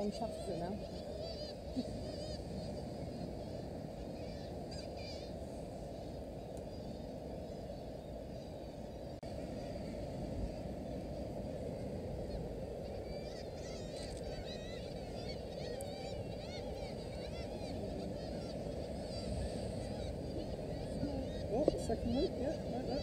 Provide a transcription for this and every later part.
long shafts are now. Oh, second loop, yeah, like that.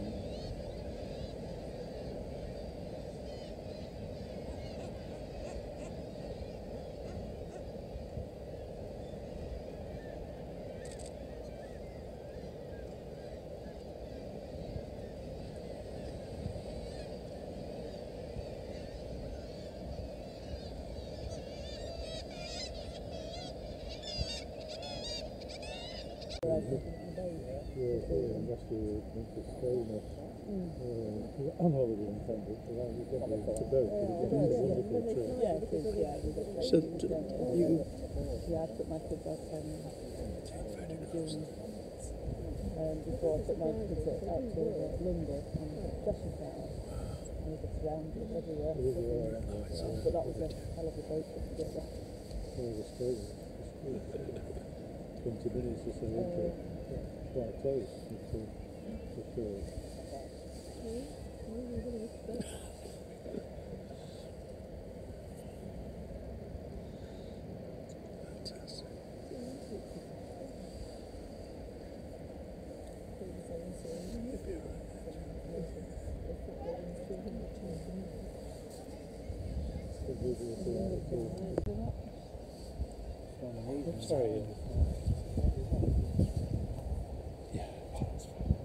On holiday in Cambridge, so that was definitely to boat, but it's a wonderful trip. Yeah, it is, yeah. So you Yeah, I took my kids out in June. Before I took my kids out to London and Cheshire. And we got surrounded everywhere. But that was a hell of a boat to get that. Well, the straight, 20 minutes or so into it. Quite close, for sure. Sorry. Yeah, that's fine.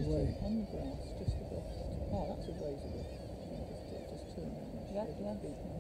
Yeah, yeah.